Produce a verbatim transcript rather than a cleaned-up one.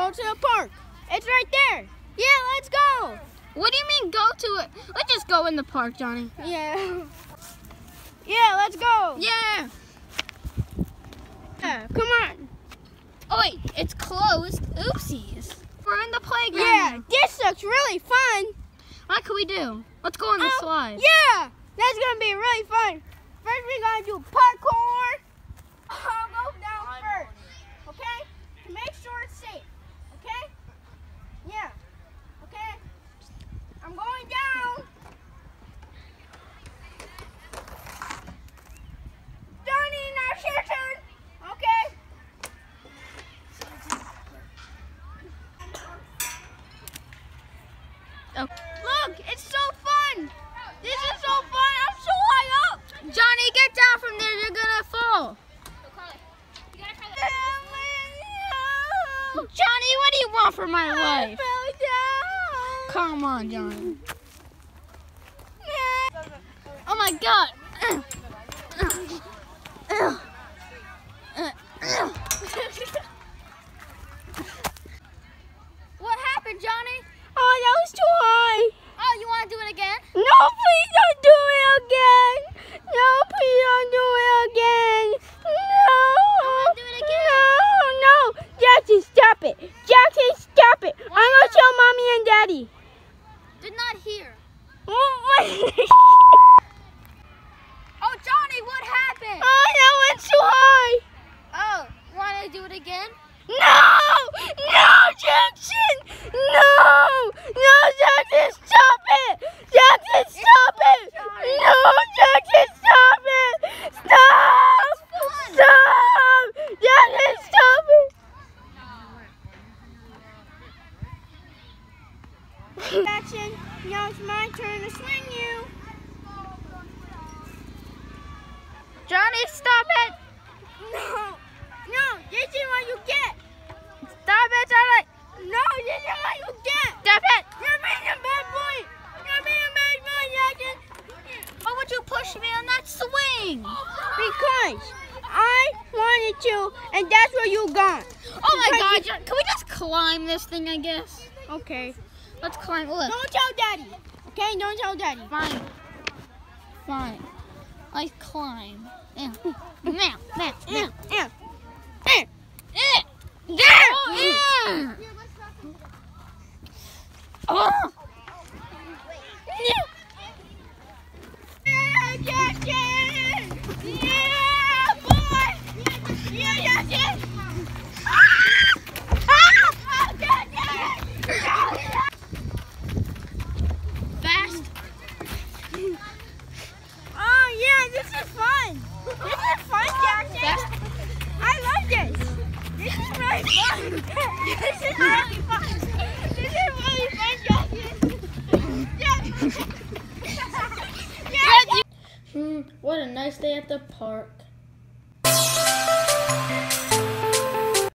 go to the park. It's right there. Yeah, let's go. What do you mean go to it? Let's just go in the park, Johnny. Yeah. Yeah, let's go. Yeah. Yeah, come on. Oh wait, it's closed. Oopsies. We're in the playground. Yeah, this looks really fun. What can we do? Let's go on the Oh, slide. Yeah, that's gonna be really fun. First, we're gonna do parkour. I'll go down first, okay? To make sure it's safe, okay? Yeah, okay? I'm going down. Johnny, now it's your turn, okay? Oh. Look, it's so fun. This is so fun. I'm so high up. Johnny, get down from there. You're gonna fall. Johnny, what do you want for my life? I fell down. Come on, Johnny. Oh my God. What happened, Johnny? Oh, that was too high. Oh, you want to do it again? No, please don't do it again. No, please don't do it again. No. I want to do it again. No, no. Jackson, stop it. Jackson, stop it. Why I'm going to not? tell Mommy and Daddy. Did not hear. Oh, Oh, Johnny, what happened? that went too high. Oh, you want to do it again? No, no, Jackson. No, no, Jackson, stop it. Jackson, stop it. No, Jackson, stop it. Stop. Stop. Jackson, stop it. Jackson, now it's my turn to swing you. Johnny, stop it. No, no, this is what you get. Stop it, Johnny. No, this is what you get. Stop it. You're being a bad boy. You're being a bad boy, Jackson. Why would you push me on that swing? Because I wanted to, and that's where you gone. Oh my Because God, John, can we just climb this thing, I guess? you- Okay. Let's climb. Look. Don't tell Daddy. Okay, don't tell Daddy. Fine. Fine. I climb. Yeah. Now, now, now. Yeah, yeah. Eh. Yeah. Yeah. Oh. Yeah, Jackson. Yeah, boy. Yeah, Jackson. Ah! Ah! Jackson. Fast. Oh, yeah, this is fun. This is fun, Jackson. Fast. I love this. This is really fun. This is really fun. This is really fun, Jackson. Jackson. Hmm, what a nice day at the park.